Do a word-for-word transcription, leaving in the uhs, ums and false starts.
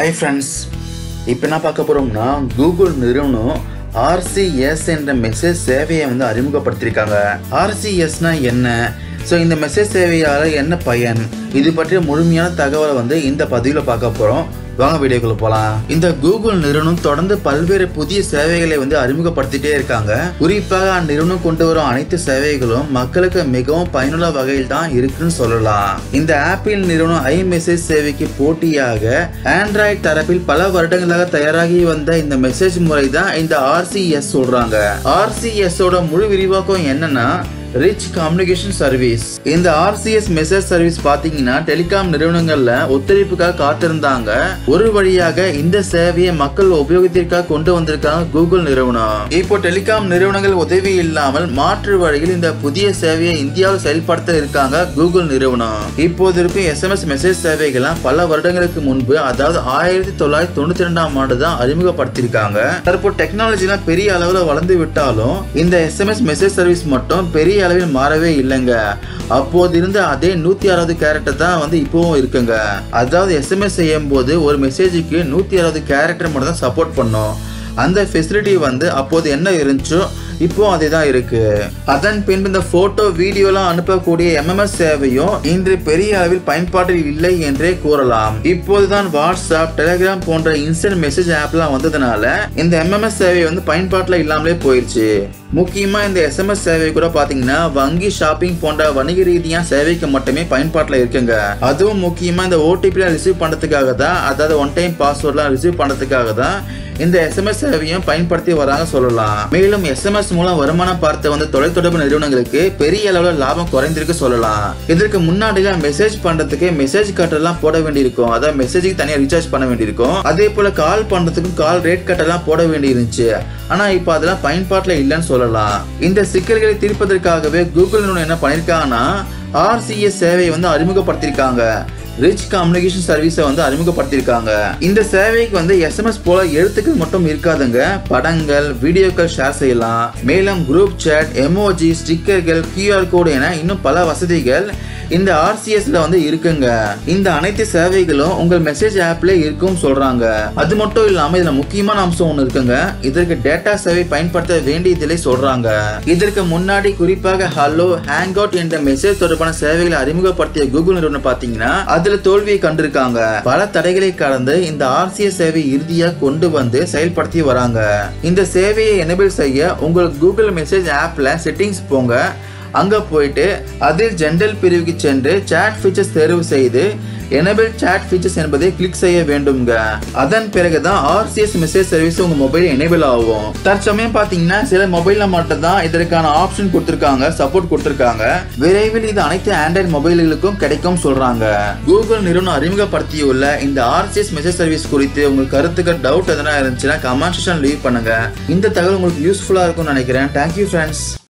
Hi friends, இப்போ என்ன பார்க்க போறோம்னா Google நிறுவனம் R C S என்ற மெசேஜ் சேவையை வந்து அறிமுகப்படுத்தியிருக்காங்க. R C S னா என்ன? ஸோ இந்த மெசேஜ் சேவையால் என்ன பயன்? இது பற்றிய முழுமையான தகவலை வந்து இந்த பதிவில் பார்க்க போகிறோம். வாங்க வீடியோக்குள்ள போலாம். இந்த கூகுள் நிறுவனம் தொடர்ந்து பல்வேறு புதிய சேவைகளை வந்து அறிமுகப்படுத்திட்டே இருக்காங்க. குறிப்பாக அந்நிறுவனம் கொண்டு வரும் அனைத்து சேவைகளும் மக்களுக்கு மிகவும் பயனுள்ள வகையில் தான் இருக்குன்னு சொல்லலாம். இந்த ஆப்பிள் நிறுவனம் ஐ மெசேஜ் சேவைக்கு போட்டியாக ஆண்ட்ராய்டு தரப்பில் பல வருடங்களாக தயாராகி வந்த இந்த மெசேஜ் முறை தான் இந்த R C S சொல்றாங்க. R C S ஓட முழு விரிவாக்கம் என்னன்னா ரிச் கம்யூனிகேஷன் சர்வீஸ். இந்த R C S message service பாத்தீங்கன்னா டெலிகாம் நிறுவனங்கள்ல ஒத்துழைப்புக்காக காத்திருந்தாங்க. ஒரு வழியாக இந்த சேவையை மக்கள் உபயோகத்திற்காக கொண்டு வந்திருக்காங்க கூகுள் நிறுவனம். இப்போ டெலிகாம் நிறுவனங்கள் உதவி இல்லாமல் மாற்று வழியில் இந்த புதிய சேவையை இந்தியாவில் செயல்படுத்த இருக்காங்க கூகுள் நிறுவனம். இப்போது இருக்கும் எஸ் எம் எஸ் மெசேஜ் சேவைகளை பல வருடங்களுக்கு முன்பு, அதாவது ஆயிரத்தி தொள்ளாயிரத்தி தொண்ணூத்தி ரெண்டாம் ஆண்டு தான் அறிமுகப்படுத்திருக்காங்க. தற்போது டெக்னாலஜி எல்லாம் பெரிய அளவில் வளர்ந்து விட்டாலும் இந்த S M S message service மட்டும் பெரிய அளவில் மாறவே இல்லைங்க. அப்போது இருந்த அதே நூத்தி அறுபது கேரக்டர் தான் வந்து இப்பவும் இருக்குங்க. அதாவது எஸ்எம்எஸ் செய்யும் போது ஒரு மெசேஜுக்கு நூத்தி அறுபது கேரக்டர் மட்டும் தான் சப்போர்ட் பண்ணும். அந்த ஃபெசிலிட்டி வந்து அப்போது என்ன இருந்துச்சோ இப்போ அதேதான் இருக்கு. அதன் பின்பு இந்த போட்டோ வீடியோலாம் அனுப்பக்கூடிய எம் எம் எஸ் சேவையும் இன்று பெரிய அளவில் பயன்பாட்டில் இல்லை என்றே கூறலாம். இப்போதுதான் வாட்ஸ்அப், டெலிகிராம் போன்ற இன்ஸ்டன்ட் மெசேஜ் ஆப்லாம் வந்ததுனால இந்த எம் எம் எஸ் சேவை வந்து பயன்பாட்டில் இல்லாமலே போயிடுச்சு. முக்கியமா இந்த எஸ் எம் எஸ் சேவை கூட பாத்தீங்கன்னா வங்கி, ஷாப்பிங் போன்ற வணிக ரீதியான சேவைக்கு மட்டுமே பயன்பாட்டில் இருக்குங்க. அதுவும் முக்கியமா இந்த ஓடிபி ரிசீவ் பண்றதுக்காக தான், அதாவது ஒன் டைம் பாஸ்வேர்ட்லாம் ரிசீவ் பண்றதுக்காக தான் இந்த எஸ் எம் எஸ் சேவையும் பயன்படுத்தி வராங்க சொல்லலாம். மேலும் எஸ் எம் எஸ் மூலம் வருமானம் பார்த்த வந்து தொலைத்தொடர்பு நிறுவனங்களுக்கு பெரிய அளவில் லாபம் குறைந்திருக்கு சொல்லலாம். இதற்கு முன்னாடிலாம் மெசேஜ் பண்றதுக்கு மெசேஜ் கட்டெல்லாம் போட வேண்டியிருக்கும், அதாவது மெசேஜுக்கு தனியாக ரீசார்ஜ் பண்ண வேண்டியிருக்கும். அதே போல கால் பண்றதுக்கும் கால் ரேட் கட்டெல்லாம் போட வேண்டி இருந்துச்சு. ஆனா இப்போ அதெல்லாம் பயன்பாட்டில் இல்லைன்னு சொல்லலாம். இந்த சிக்கல்களை தீர்ப்பதற்காகவே கூகுள் நிறுவனம் என்ன பண்ணிருக்காங்கன்னா R C S சேவையை வந்து அறிமுகப்படுத்திருக்காங்க. ரிச் கம்யூனிகேஷன் சர்வீஸை வந்து அறிமுகப்படுத்திருக்காங்க. இந்த சேவைக்கு வந்து எஸ் எம் எஸ் போல எழுத்துக்கள் மட்டும் இருக்காதுங்க. படங்கள், வீடியோக்கள் ஷேர் செய்யலாம். மேலும் குரூப் சாட், எமோஜி, ஸ்டிக்கர்கள், கியூ ஆர் கோடு என இன்னும் பல வசதிகள் இந்த R C S ல வந்து இருக்குங்க. இந்த அனைத்து சேவைகளும் உங்கள் மெசேஜ் ஆப்ல இருக்கும் சொல்றாங்க. அது மட்டும் இல்லாம இதுல முக்கியமான அம்சம் ஒண்ணு இருக்குங்க. இதற்கு டேட்டா சேவை பயன்படுத்த வேண்டியதில்லை சொல்றாங்க. இதற்கு முன்னாடி குறிப்பாக ஹலோ, ஹேங் அவுட் என்ற மெசேஜ் தொடர்பான சேவைகளை அறிமுகப்படுத்திய கூகுள் நிறுவனம் பாத்தீங்கன்னா அதுல தோல்வியை கண்டிருக்காங்க. பல தடைகளை கடந்து இந்த R C S சேவை இறுதியா கொண்டு வந்து செயல்படுத்தி வராங்க. இந்த சேவையை எனேபிள் செய்ய உங்கள் கூகுள் மெசேஜ் ஆப்ல செட்டிங்ஸ் போங்க. அங்க போயிட்டு அதில் ஜெனரல் பிரிவுக்கு சென்று சாட் ஃபீச்சர்ஸ் தேர்வு செய்து எனேபிள் சாட் ஃபீச்சர்ஸ் என்பதை கிளிக் செய்ய வேண்டும்ங்க. அதன் பிறகுதான் R C S message service உங்க மொபைல் எனேபிள் ஆகும். தற்சமயம் பாத்தீங்கன்னா சில மொபைல்ல மட்டும் தான் இதற்கான ஆப்ஷன் கொடுத்திருக்காங்க, சப்போர்ட் கொடுத்திருக்காங்க. விரைவில் இது அனைத்து ஆண்ட்ராய்டு மொபைல்களுக்கும் கிடைக்கும் சொல்றாங்க. கூகுள் நிறுவனம் அறிமுகப்படுத்தியுள்ள இந்த R C S message service குறித்து உங்களுக்கு கருத்துக்கள், டவுட் எதனா இருந்துச்சுன்னா கமெண்ட் செக்ஷன்ல லீவ் பண்ணுங்க. இந்த தகவல் உங்களுக்கு யூஸ்ஃபுல்லா இருக்கும்னு நினைக்கிறேன். Thank you friends.